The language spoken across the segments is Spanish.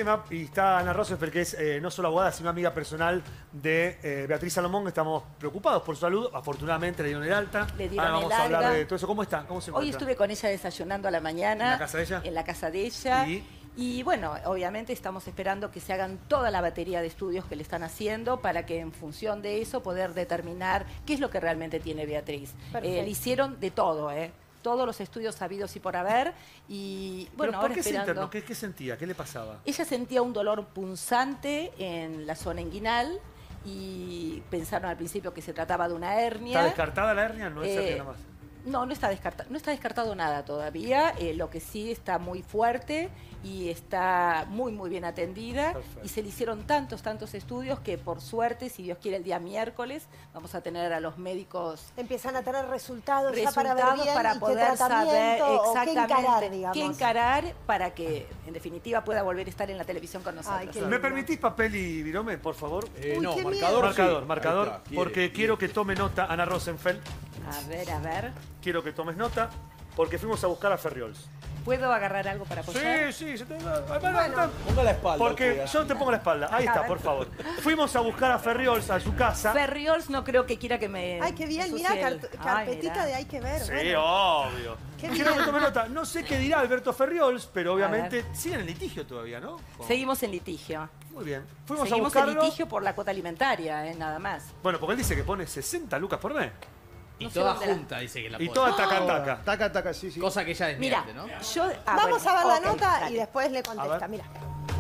Y está Ana Rosenfeld, que es no solo abogada, sino amiga personal de Beatriz Salomón. Estamos preocupados por su salud. Afortunadamente le dieron el alta. Le dieron Ahora vamos el a hablar alta. de todo eso. ¿Cómo está? ¿Cómo se encuentra? Hoy estuve con ella desayunando a la mañana. ¿En la casa de ella? En la casa de ella. Y bueno, obviamente estamos esperando que se hagan toda la batería de estudios que le están haciendo para que en función de eso poder determinar qué es lo que realmente tiene Beatriz. Le hicieron de todo, todos los estudios sabidos y por haber. Y bueno, ¿Por ahora qué esperando. se internó? ¿Qué sentía? ¿Qué le pasaba? Ella sentía un dolor punzante en la zona inguinal y pensaron al principio que se trataba de una hernia. ¿Está descartada la hernia? No es hernia nada más. No, no está descartado nada todavía. Lo que sí está muy fuerte y está muy, muy bien atendida. Perfecto. Y se le hicieron tantos estudios que por suerte, si Dios quiere, el día miércoles vamos a tener a los médicos. Empiezan a tener resultados ya para ver bien para y poder qué saber exactamente qué encarar, digamos. qué encarar para que, en definitiva, pueda volver a estar en la televisión con nosotros. Ay, ¿Me permitís papel y virome, por favor? No, qué marcador. Marcador, Ahí está, porque quiero que tome nota, Ana Rosenfeld. A ver. Quiero que tomes nota, porque fuimos a buscar a Ferriols. ¿Puedo agarrar algo para apoyar? Sí, se te Ponga la espalda. porque yo te pongo la espalda. Ahí está, por favor. Fuimos a buscar a Ferriols a su casa. Ferriols no creo que quiera que me Ay, qué bien, ensucie mira, el- carpetita mira. de hay que ver. Sí, bueno. obvio. Qué Quiero bien. que tome nota. No sé qué dirá Alberto Ferriols, pero obviamente ver. sigue en litigio todavía, ¿no? Seguimos en litigio. Muy bien. Fuimos a Seguimos en buscarlo. litigio por la cuota alimentaria, nada más. Bueno, porque él dice que pone 60 lucas por mes. Y No sé toda dónde la- junta dice que la Y pone. toda taca-taca. Taca, taca, sí. Cosa que ella Mira, desmiente, ¿no? yo... Vamos a ver la ok, nota dale. y después le A contesta. ver. Mira.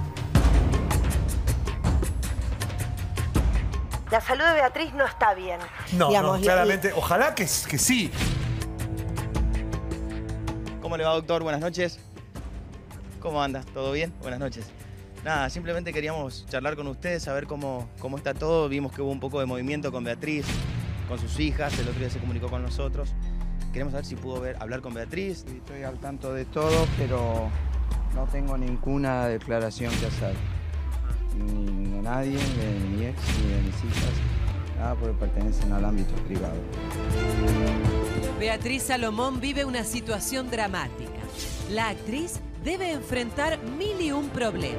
La salud de Beatriz no está bien. No, digamos, no, claramente. Ojalá que sí. ¿Cómo le va, doctor? Buenas noches. ¿Cómo anda? ¿Todo bien? Buenas noches. Nada, simplemente queríamos charlar con ustedes, saber cómo está todo. Vimos que hubo un poco de movimiento con Beatriz, con sus hijas. El otro día se comunicó con nosotros. Queremos saber si pudo hablar con Beatriz. Estoy al tanto de todo, pero no tengo ninguna declaración que hacer. Ni de nadie, ni de mi ex, ni de mis hijas. Nada, porque pertenecen al ámbito privado. Beatriz Salomón vive una situación dramática. La actriz debe enfrentar 1001 problemas.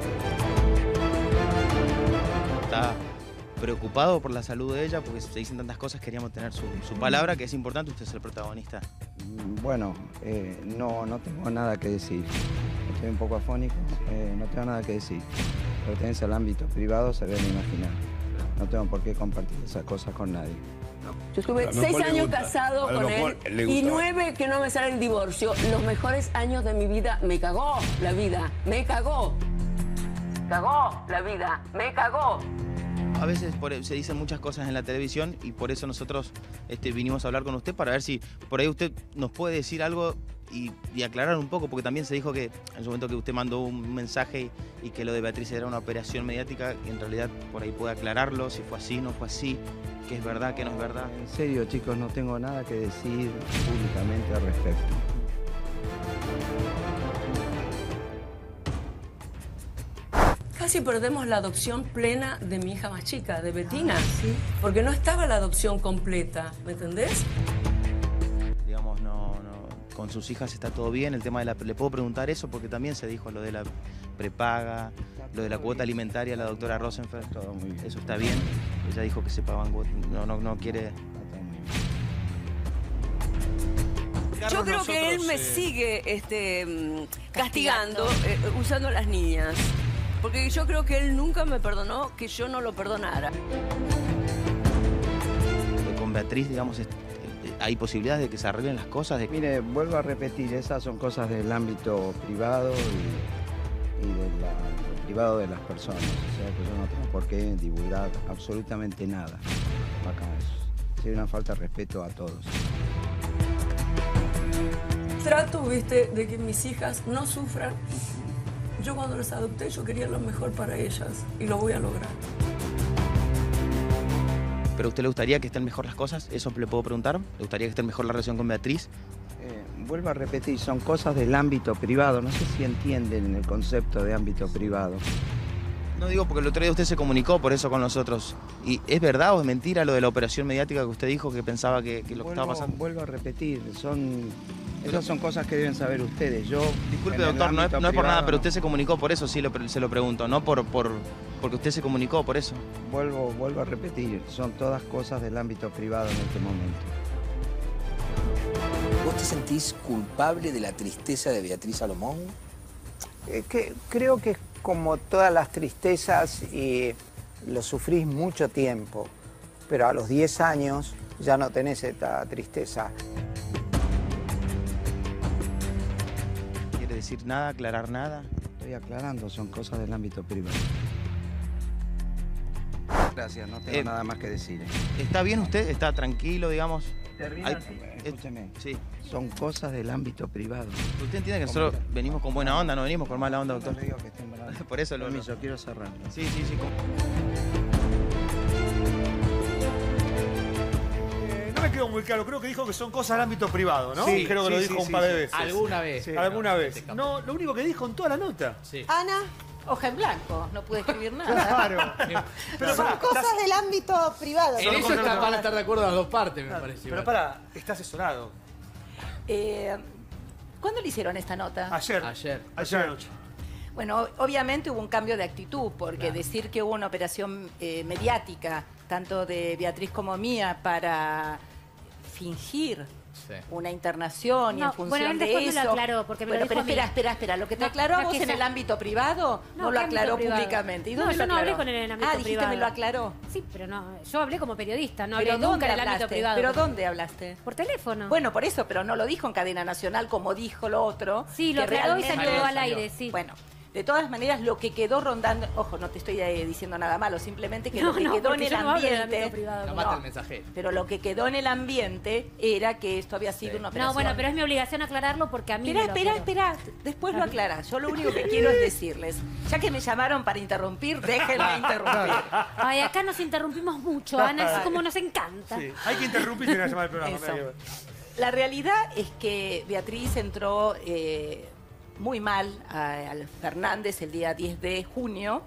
Está preocupado por la salud de ella, porque se dicen tantas cosas. Queríamos tener su palabra, que es importante. Usted es el protagonista. Bueno, no tengo nada que decir. Estoy un poco afónico, no tengo nada que decir. Pertenece al ámbito privado, se deben imaginar. No tengo por qué compartir esas cosas con nadie. Yo estuve 6 años casado con él y 9 que no me sale el divorcio. Los mejores años de mi vida me cagó la vida, me cagó. Cagó la vida, me cagó. A veces se dicen muchas cosas en la televisión y por eso nosotros vinimos a hablar con usted para ver si por ahí usted nos puede decir algo y aclarar un poco, porque también se dijo que en su momento que usted mandó un mensaje y que lo de Beatriz era una operación mediática, y en realidad por ahí puede aclararlo, si fue así, no fue así, qué es verdad, qué no es verdad. En serio, chicos, no tengo nada que decir públicamente al respecto. Casi perdemos la adopción plena de mi hija más chica, de Betina, porque no estaba la adopción completa, ¿me entendés? Digamos, con sus hijas está todo bien, el tema de le puedo preguntar eso, porque también se dijo lo de la prepaga, lo de la cuota alimentaria a la doctora Rosenfeld. Todo muy bien. Eso está bien. Ella dijo que se pagan cuotas, no quiere. Está todo muy bien. Yo creo que él me sigue castigando usando a las niñas. Porque yo creo que él nunca me perdonó que yo no lo perdonara. Con Beatriz, digamos, hay posibilidades de que se arreglen las cosas. Mire, vuelvo a repetir, esas son cosas del ámbito privado y del privado de las personas. O sea que yo no tengo por qué divulgar absolutamente nada. Acá sería una falta de respeto a todos. Trato, viste, de que mis hijas no sufran. Yo cuando las adopté, yo quería lo mejor para ellas y lo voy a lograr. ¿Pero a usted le gustaría que estén mejor las cosas? ¿Eso le puedo preguntar? ¿Le gustaría que esté mejor la relación con Beatriz? Vuelvo a repetir, son cosas del ámbito privado. No sé si entienden el concepto de ámbito privado. No digo porque el otro día usted se comunicó por eso con nosotros. ¿Y es verdad o es mentira lo de la operación mediática que usted dijo que pensaba que lo que estaba pasando? Vuelvo a repetir, son Esas son cosas que deben saber ustedes. Yo, disculpe, doctor, no es por nada, pero usted se comunicó por eso, sí se lo pregunto, no porque usted se comunicó por eso. Vuelvo a repetir, son todas cosas del ámbito privado en este momento. ¿Vos te sentís culpable de la tristeza de Beatriz Salomón? Creo que es como todas las tristezas y lo sufrís mucho tiempo, pero a los 10 años ya no tenés esta tristeza. ¿Quiere decir nada, aclarar nada? Estoy aclarando, son cosas del ámbito privado. Gracias, no tengo nada más que decir. ¿Está bien usted? ¿Está tranquilo, digamos? Escúcheme, sí. Son cosas del ámbito privado. Usted entiende que nosotros venimos con buena onda, no venimos con mala onda, doctor. No le digo que esté en mala onda. Por eso lo... Yo quiero cerrar. Sí. No me quedó muy claro, creo que dijo que son cosas del ámbito privado, ¿no? Sí, creo que lo dijo un par de veces. Alguna vez. Sí, alguna vez. No, lo único que dijo en toda la nota. Sí. Ana, hoja en blanco, no pude escribir nada. Claro. pero son cosas del ámbito privado. En eso van a estar de acuerdo las dos partes, me parece. Pero está asesorado. ¿Cuándo le hicieron esta nota? Ayer anoche. Bueno, obviamente hubo un cambio de actitud, porque decir que hubo una operación mediática, tanto de Beatriz como mía, para fingir una internación y en función de eso... Lo aclaró, porque me lo dijo espera. Lo que te aclaró a vos en el ámbito privado, no lo aclaró públicamente. ¿Y dónde yo no hablé con él en el ámbito privado. dijiste me lo aclaró. Sí, pero no, yo hablé como periodista, no hablé hablé nunca en el ámbito privado. ¿Pero dónde hablaste? Por teléfono. Bueno, por eso, pero no lo dijo en cadena nacional como dijo lo otro. Sí, lo aclaró y salió al aire, sí. Bueno. De todas maneras, lo que quedó rondando... Ojo, no te estoy diciendo nada malo, simplemente que lo que quedó en el ambiente... mata el mensajero. Pero lo que quedó en el ambiente era que esto había sido una operación... No, bueno, pero es mi obligación aclararlo porque a mí Espera. Después lo aclarás. Yo lo único que quiero es decirles, ya que me llamaron para interrumpir, déjenme interrumpir. Ay, acá nos interrumpimos mucho, Ana, es como nos encanta. Sí, hay que interrumpir y tener que llamar el programa. La realidad es que Beatriz entró... muy mal al Fernández el día 10 de junio,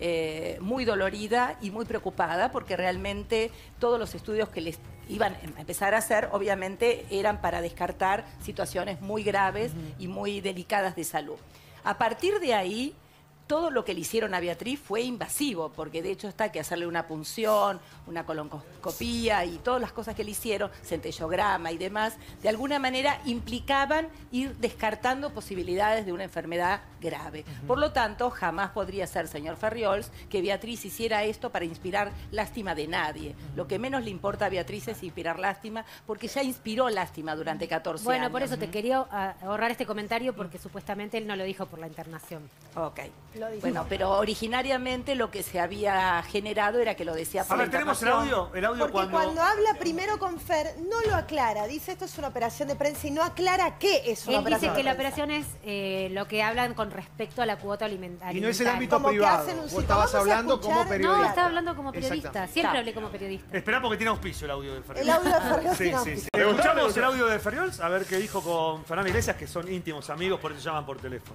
muy dolorida y muy preocupada porque realmente todos los estudios que les iban a empezar a hacer obviamente eran para descartar situaciones muy graves y muy delicadas de salud. A partir de ahí, todo lo que le hicieron a Beatriz fue invasivo, porque de hecho está que hacerle una punción, una colonoscopía y todas las cosas que le hicieron, centellograma y demás, de alguna manera implicaban ir descartando posibilidades de una enfermedad grave. Por lo tanto, jamás podría ser, señor Ferriols, que Beatriz hiciera esto para inspirar lástima de nadie. Lo que menos le importa a Beatriz es inspirar lástima, porque ya inspiró lástima durante 14 años. Bueno, por eso te quería ahorrar este comentario, porque supuestamente él no lo dijo por la internación. Ok. Bueno, pero originariamente lo que se había generado era que lo decía por la ¿tenemos el audio? Porque cuando habla primero con Fer, no lo aclara. Dice, esto es una operación de prensa y no aclara qué es una operación de prensa. Él dice que la operación es lo que hablan con respecto a la cuota alimentaria. Y no es el ámbito privado. Vos estabas hablando como periodista. No, estaba hablando como periodista. Siempre hablé como periodista. Esperá porque tiene auspicio el audio de Ferriols. El audio de Ferriols tiene auspicio. Escuchamos el audio de Ferriols, a ver qué dijo con Fernando Iglesias, que son íntimos amigos, por eso llaman por teléfono.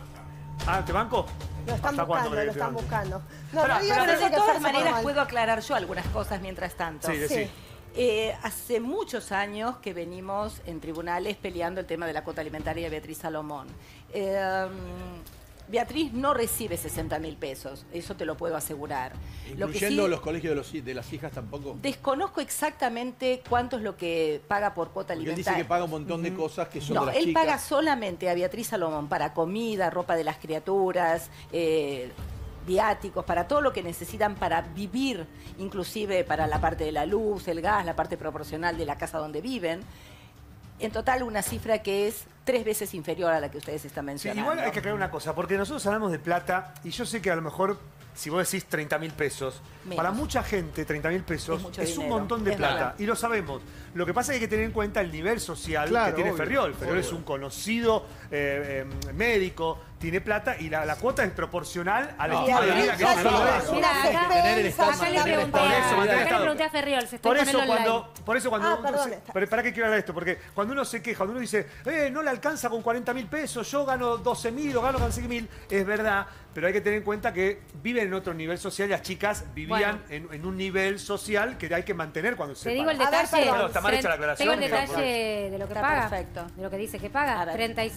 ¿Te banco? Lo están buscando. No, pero de todas maneras puedo aclarar yo algunas cosas mientras tanto. Sí. Hace muchos años que venimos en tribunales peleando el tema de la cuota alimentaria de Beatriz Salomón. Beatriz no recibe 60.000 pesos, eso te lo puedo asegurar. ¿Incluyendo los colegios de las hijas tampoco? Desconozco exactamente cuánto es lo que paga por cuota alimentaria. Él dice que paga un montón de cosas que son de las chicas. No, él paga solamente a Beatriz Salomón para comida, ropa de las criaturas, viáticos, para todo lo que necesitan para vivir, inclusive para la parte de la luz, el gas, la parte proporcional de la casa donde viven. En total, una cifra que es 3 veces inferior a la que ustedes están mencionando. Sí, igual hay que aclarar una cosa, porque nosotros hablamos de plata, y yo sé que a lo mejor, si vos decís 30.000 pesos, para mucha gente 30.000 pesos es un montón de plata, verdad. Y lo sabemos. Lo que pasa es que hay que tener en cuenta el nivel social que tiene Ferriols. Ferriols es un conocido médico, tiene plata y la cuota es proporcional al estilo de vida que tiene. Acá le pregunté a Ferriol, se está con el online. Por eso cuando pero ¿para qué quiero hablar de esto? Porque cuando uno se queja, cuando uno dice, no le alcanza con 40.000 pesos, yo gano 12.000 o gano 15.000, es verdad, pero hay que tener en cuenta que viven en otro nivel social y las chicas vivían en un nivel social que hay que mantener cuando se Te digo el detalle, tengo el detalle de lo que paga, de lo que dice que paga,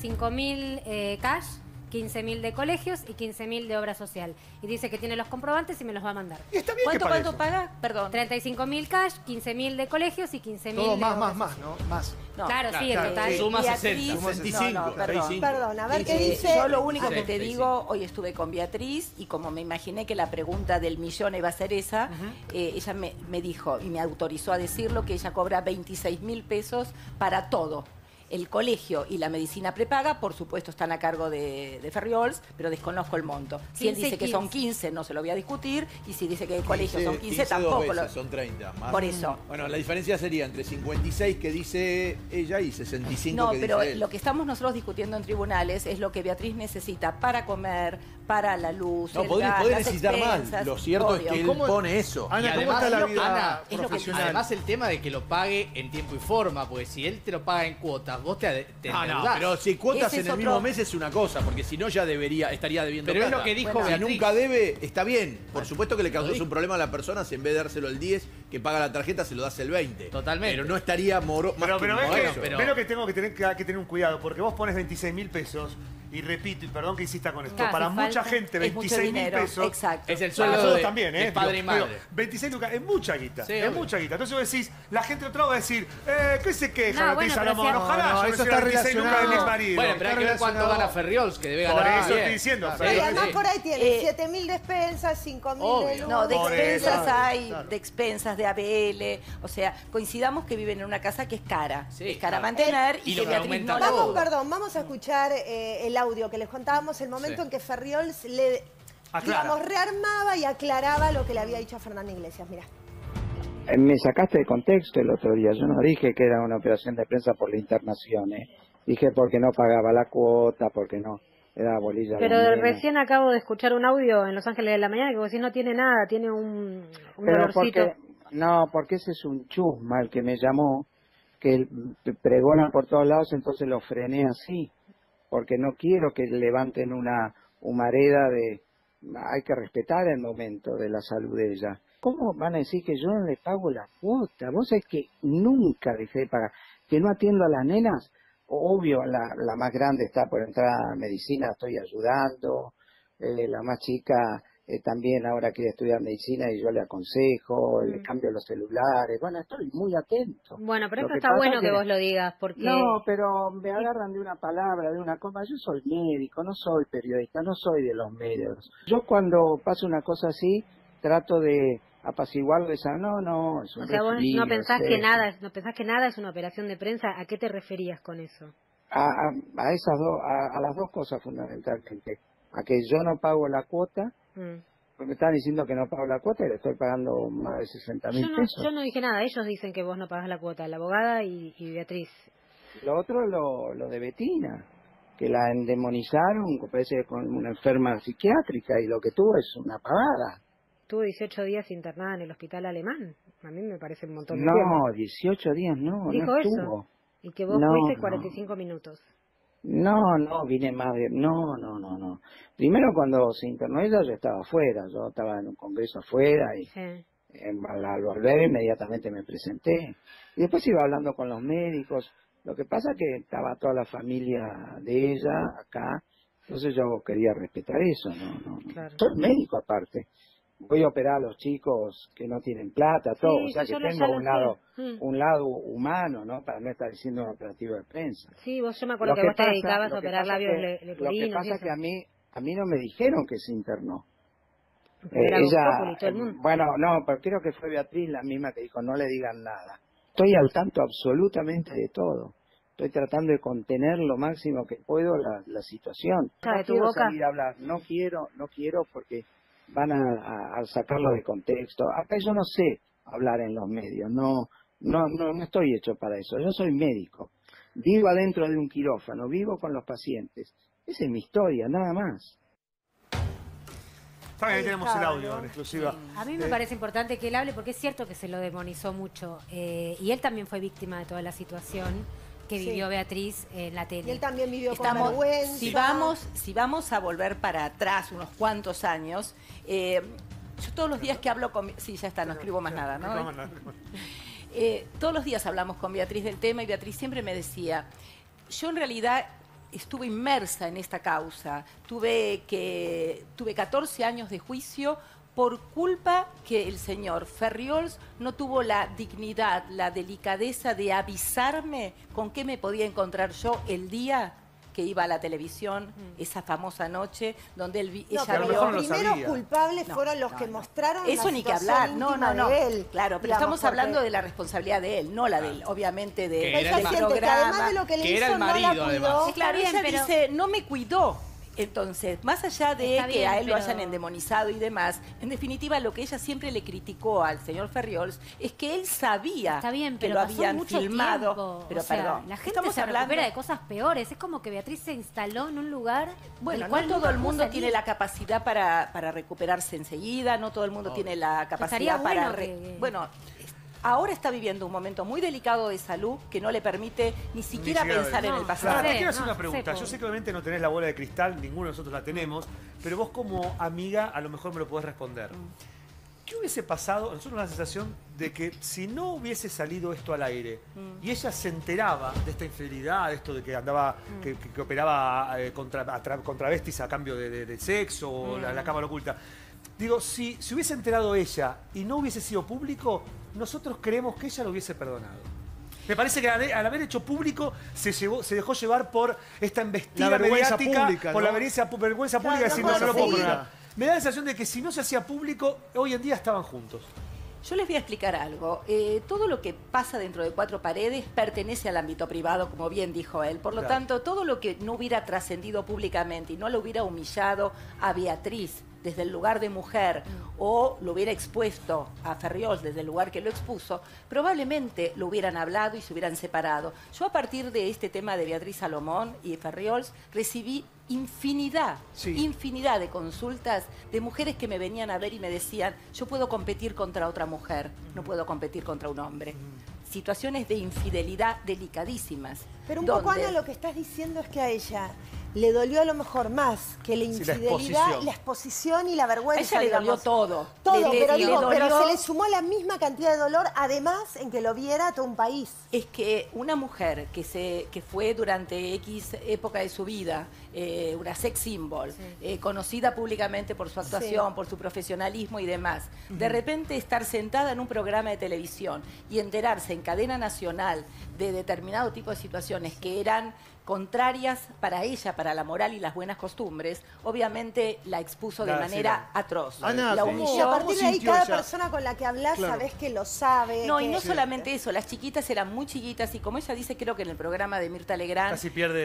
35.000 cash, 15.000 de colegios y 15.000 de obra social. Y dice que tiene los comprobantes y me los va a mandar. ¿Y está bien? ¿Cuánto paga? Perdón. 35.000 cash, 15.000 de colegios y 15.000 todo de más, ¿no? Más. No, claro, sí, en total. Suma 60, 65. Perdón, a ver qué dice. Yo lo único que te digo, hoy estuve con Beatriz y como me imaginé que la pregunta del millón iba a ser esa, ella me dijo y me autorizó a decirlo que ella cobra 26.000 pesos para todo. El colegio y la medicina prepaga, por supuesto, están a cargo de Ferriols, pero desconozco el monto. Si él dice que son 15, no se lo voy a discutir, y si dice que el colegio son 15, tampoco lo... Son 30 más. Por eso. Bueno, la diferencia sería entre 56 que dice ella y 65 que dice él. No, pero lo que estamos nosotros discutiendo en tribunales es lo que Beatriz necesita para comer, para la luz, no, el podría gas, las necesitar expensas. más. Lo cierto es que él pone eso. Ana, ¿cómo está la vida profesional? Además el tema de que lo pague en tiempo y forma, porque si él te lo paga en cuotas, vos te no, pero si cuotas en el mismo mes es una cosa, porque si no ya estaría debiendo pero plata. es lo que dijo Beatriz. Si nunca debe, está bien. Por supuesto que le causas un problema a la persona si en vez de dárselo el 10 que paga la tarjeta se lo das el 20. Totalmente. Pero no estaría pero ves lo que tengo que tener un cuidado, porque vos pones 26.000 pesos y repito, y perdón que insista con esto, para mucha gente 26.000 pesos exacto. Es el sueldo de también, de padre y madre. 26 lucas es mucha guita, sí, es mucha guita. Entonces vos decís, la gente de otro lado va a decir, ¿qué se queja? No, eso está relacionado con mi marido. Bueno, pero hay que ver cuánto gana Ferriols, que debe ganar. Por eso estoy diciendo. Y además por ahí tiene 7.000 de expensas, 5.000 de luz. No, de expensas hay, de expensas, de ABL. O sea, coincidamos que viven en una casa que es cara. Es cara mantener y que Beatriz no la duda. Vamos a escuchar el audio que les contábamos, el momento en que Ferriols le, digamos, rearmaba y aclaraba lo que le había dicho a Fernanda Iglesias. Mirá. Me sacaste de contexto el otro día. Yo no dije que era una operación de prensa por la internación. Dije porque no pagaba la cuota, porque no era bolilla. Pero recién acabo de escuchar un audio en Los Ángeles de la Mañana que vos decís no tiene nada, tiene un dolorcito. Porque ese es un chusma el que me llamó, que pregona por todos lados, entonces lo frené así. Porque no quiero que levanten una humareda de... Hay que respetar el momento de la salud de ella. ¿Cómo van a decir que yo no le pago la cuota? Vos sabés que nunca dejé de pagar. Que no atiendo a las nenas, obvio, la más grande está por entrar a medicina, estoy ayudando. La más chica también ahora quiere estudiar medicina y yo le aconsejo, le cambio los celulares. Bueno, estoy muy atento. Bueno, pero esto está bueno que vos lo digas, porque... No, pero me agarran de una palabra, de una coma. Yo soy médico, no soy periodista, no soy de los medios. Yo cuando pasa una cosa así, trato de apaciguarlo, de esa, no, es un O sea, vos resfrío, no pensás que nada es una operación de prensa. ¿A qué te referías con eso? A esas dos, a las dos cosas fundamentalmente. A que yo no pago la cuota, porque me están diciendo que no pago la cuota y le estoy pagando más de 60.000 pesos. Yo no dije nada, ellos dicen que vos no pagás la cuota, la abogada y Beatriz. Lo otro, lo de Betina, que la endemonizaron, parece con una enferma psiquiátrica y lo que tuvo es una pagada. Tuvo 18 días internada en el hospital alemán. A mí me parece un montón de tiempo. No, 18 días no, dijo no estuvo. Eso. Y que vos fuiste 45 minutos. No, vine más de... No. Primero cuando se internó ella yo estaba afuera, yo estaba en un congreso afuera y al volver inmediatamente me presenté. Y después iba hablando con los médicos. Lo que pasa es que estaba toda la familia de ella acá, entonces yo quería respetar eso, ¿no? Claro. Soy médico aparte. Voy a operar a los chicos que no tienen plata, todo, o sea que tengo un lado humano, ¿no? Para no estar diciendo un operativo de prensa. Sí, yo me acuerdo que vos te dedicabas a operar labios leporino. Lo que pasa es que a mí no me dijeron que se internó. Bueno, no, pero creo que fue Beatriz la misma que dijo, no le digan nada. Estoy al tanto absolutamente de todo. Estoy tratando de contener lo máximo que puedo la situación. No quiero salir a hablar, no quiero porque van a sacarlo de contexto. Acá yo no sé hablar en los medios, no estoy hecho para eso. Yo soy médico, vivo adentro de un quirófano, vivo con los pacientes. Esa es mi historia, nada más. Ahí tenemos el audio en exclusiva. A mí me parece importante que él hable porque es cierto que se lo demonizó mucho. Y él también fue víctima de toda la situación que vivió Beatriz en la tele. Y él también vivió con vergüenza. Si vamos a volver para atrás unos cuantos años, yo todos los días que hablo con... Sí, ya está, no escribo más nada, ¿no? Todos los días hablamos con Beatriz del tema y Beatriz siempre me decía, yo en realidad estuve inmersa en esta causa, tuve 14 años de juicio por culpa que el señor Ferriols no tuvo la dignidad, la delicadeza de avisarme con qué me podía encontrar yo el día que iba a la televisión, esa famosa noche donde ella vio... Los primeros culpables fueron los que mostraron eso ni que hablar, de él. Claro, pero estamos hablando de la responsabilidad de él, no la de él, obviamente del programa. Que además de lo que le hizo, era el marido, no además. Claro, ella dice, no me cuidó. Entonces, más allá de que a él lo hayan endemonizado y demás, en definitiva lo que ella siempre le criticó al señor Ferriols es que él sabía que lo habían filmado. Pero perdón, la gente se recupera de cosas peores. Es como que Beatriz se instaló en un lugar. Bueno, no todo el mundo tiene la capacidad para recuperarse enseguida, no todo el mundo tiene la capacidad para... Bueno, ahora está viviendo un momento muy delicado de salud que no le permite ni siquiera pensar en el pasado. Te quiero hacer una pregunta. Yo sé que obviamente no tenés la bola de cristal, ninguno de nosotros la tenemos, pero vos como amiga a lo mejor me lo podés responder. ¿Qué hubiese pasado? Nosotros la sensación de que si no hubiese salido esto al aire y ella se enteraba de esta infidelidad, de esto de que andaba, que operaba con travestis a cambio de sexo o la cámara oculta. Digo, si hubiese enterado ella y no hubiese sido público, nosotros creemos que ella lo hubiese perdonado. Me parece que al haber hecho público se dejó llevar por esta embestida mediática, pública, por la vergüenza pública de decir, no lo puedo perdonar. Me da la sensación de que si no se hacía público, hoy en día estaban juntos. Yo les voy a explicar algo. Todo lo que pasa dentro de cuatro paredes pertenece al ámbito privado, como bien dijo él. Por lo tanto, todo lo que no hubiera trascendido públicamente y no lo hubiera humillado a Beatriz desde el lugar de mujer o lo hubiera expuesto a Ferriols desde el lugar que lo expuso, probablemente lo hubieran hablado y se hubieran separado. Yo a partir de este tema de Beatriz Salomón y Ferriols recibí infinidad de consultas de mujeres que me venían a ver y me decían, yo puedo competir contra otra mujer, no puedo competir contra un hombre. Situaciones de infidelidad delicadísimas. Pero un poco, Ana, lo que estás diciendo es que a ella le dolió a lo mejor más que la infidelidad, la exposición y la vergüenza. A ella le dolió todo. Todo, pero se le sumó la misma cantidad de dolor, además en que lo viera todo un país. Es que una mujer que fue durante X época de su vida una sex symbol, conocida públicamente por su actuación, por su profesionalismo y demás, de repente estar sentada en un programa de televisión y enterarse en cadena nacional de determinado tipo de situaciones que eran contrarias para ella, para la moral y las buenas costumbres, obviamente la expuso de manera atroz. Ana, la humilló. Y a partir de ahí, cada persona con la que hablas sabés que lo sabe. No, y no solamente eso, las chiquitas eran muy chiquitas y como ella dice, creo que en el programa de Mirta Legrand, casi pierde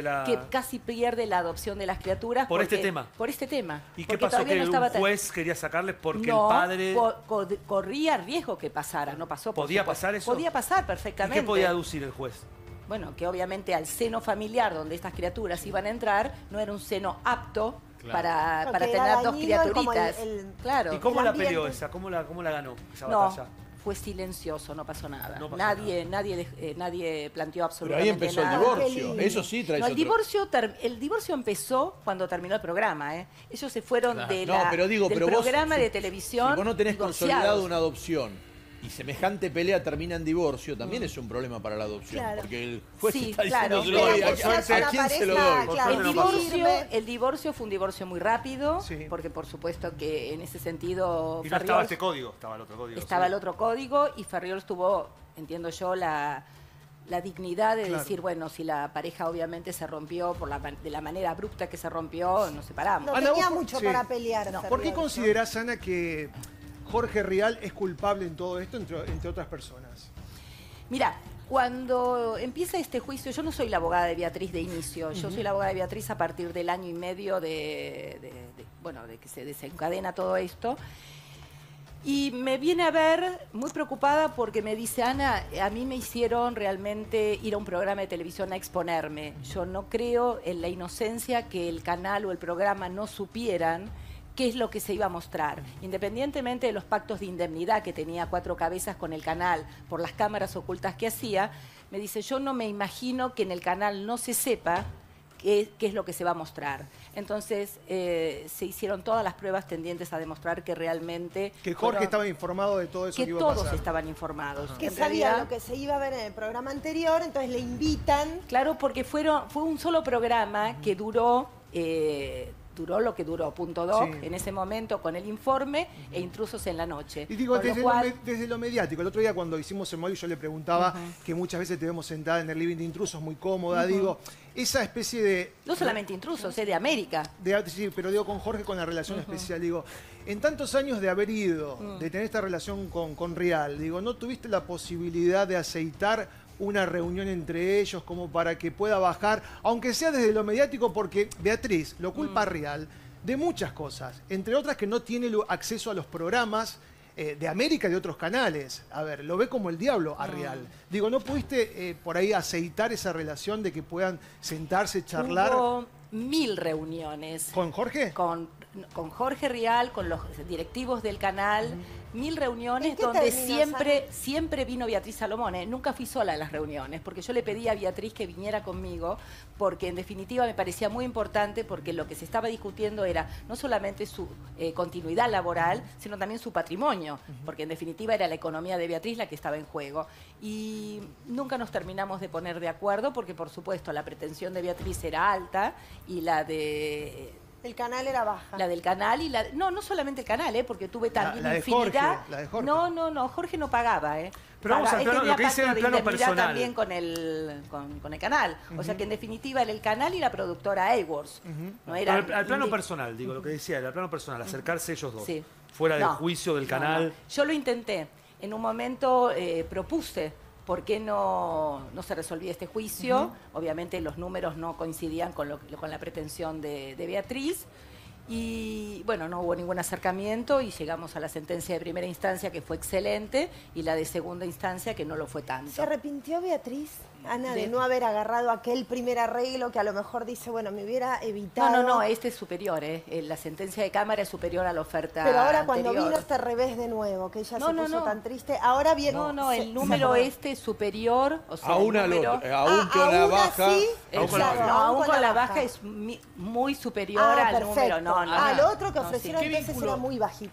la adopción de las criaturas. Por este tema. Por este tema. ¿Y qué pasó? Que un juez quería sacarle porque el padre... corría riesgo que pasara, no pasó. ¿Podía pasar eso? Podía pasar perfectamente. ¿Y qué podía aducir el juez? Bueno, que obviamente al seno familiar donde estas criaturas iban a entrar no era un seno apto para tener dos criaturitas. Claro. ¿Y cómo la peleó esa? ¿Cómo la ganó esa batalla? Fue silencioso, no pasó nada. Nadie planteó absolutamente nada. Pero ahí empezó el divorcio. Eso sí trae el divorcio empezó cuando terminó el programa. Ellos se fueron del programa de televisión. Si vos no tenés consolidado una adopción y semejante pelea termina en divorcio, también es un problema para la adopción. Claro. Porque el juez está diciendo, ¿a quién se lo doy? Claro. El divorcio fue un divorcio muy rápido, porque por supuesto que en ese sentido... Y no estaba este código, estaba el otro código. Estaba el otro código y Ferriols tuvo, entiendo yo, la dignidad de decir, bueno, si la pareja obviamente se rompió de la manera abrupta que se rompió, nos separamos. No tenía mucho para pelear. ¿Por qué considerás, Ana, que Jorge Rial es culpable en todo esto, entre otras personas? Mira, cuando empieza este juicio, yo no soy la abogada de Beatriz de inicio, yo soy la abogada de Beatriz a partir del año y medio de que se desencadena todo esto. Y me viene a ver muy preocupada porque me dice, Ana, a mí me hicieron realmente ir a un programa de televisión a exponerme. Yo no creo en la inocencia que el canal o el programa no supieran qué es lo que se iba a mostrar. Independientemente de los pactos de indemnidad que tenía Cuatro Cabezas con el canal por las cámaras ocultas que hacía, me dice, yo no me imagino que en el canal no se sepa qué es lo que se va a mostrar. Entonces, se hicieron todas las pruebas tendientes a demostrar que realmente... Que Jorge estaba informado de todo eso que iba a pasar. Que todos estaban informados. Que sabían lo que se iba a ver en el programa anterior, entonces le invitan... Claro, porque fue un solo programa que duró lo que duró, Punto Doc, en ese momento con el informe e Intrusos en la Noche. Y digo, desde lo mediático, el otro día cuando hicimos el móvil yo le preguntaba que muchas veces te vemos sentada en el living de Intrusos, muy cómoda, digo, esa especie de... No solamente Intrusos, de América. Sí, pero digo con Jorge con la relación especial, digo, en tantos años de haber ido, de tener esta relación con Rial, digo, ¿no tuviste la posibilidad de aceitar una reunión entre ellos como para que pueda bajar, aunque sea desde lo mediático, porque Beatriz lo culpa a Rial de muchas cosas, entre otras que no tiene acceso a los programas de América y de otros canales? A ver, lo ve como el diablo a Rial. Digo, ¿no pudiste por ahí aceitar esa relación de que puedan sentarse, charlar? Hubo 1000 reuniones. ¿Con Jorge? Con Jorge Rial, con los directivos del canal, 1000 reuniones donde siempre vino Beatriz Salomón. Nunca fui sola a las reuniones, porque yo le pedí a Beatriz que viniera conmigo, porque en definitiva me parecía muy importante, porque lo que se estaba discutiendo era no solamente su continuidad laboral, sino también su patrimonio, porque en definitiva era la economía de Beatriz la que estaba en juego. Y nunca nos terminamos de poner de acuerdo, porque por supuesto la pretensión de Beatriz era alta y la de... El canal era baja. La del canal y la... No solamente el canal, porque tuve también infinidad... La de Jorge. No, Jorge no pagaba, Pero vamos al plano, lo que dice en el plano personal. También con el canal. O sea que en definitiva era el canal y la productora A-Wars. No era al plano personal, digo, lo que decía, al plano personal, acercarse ellos dos. Fuera del juicio del canal. No. Yo lo intenté. En un momento propuse... ¿Por qué no se resolvía este juicio? Obviamente los números no coincidían con la pretensión de Beatriz. Y bueno, no hubo ningún acercamiento y llegamos a la sentencia de primera instancia, que fue excelente, y la de segunda instancia, que no lo fue tanto. ¿Se arrepintió Beatriz, Ana, de no haber agarrado aquel primer arreglo que a lo mejor dice, bueno, me hubiera evitado? No, este es superior, la sentencia de Cámara es superior a la oferta Pero ahora anterior. Cuando vino este revés de nuevo, que ella se puso tan triste, ahora viene... No, el número es superior, o sea, aún con la baja... Aún con la baja es muy superior al número. Lo otro que ofrecieron entonces era muy bajito.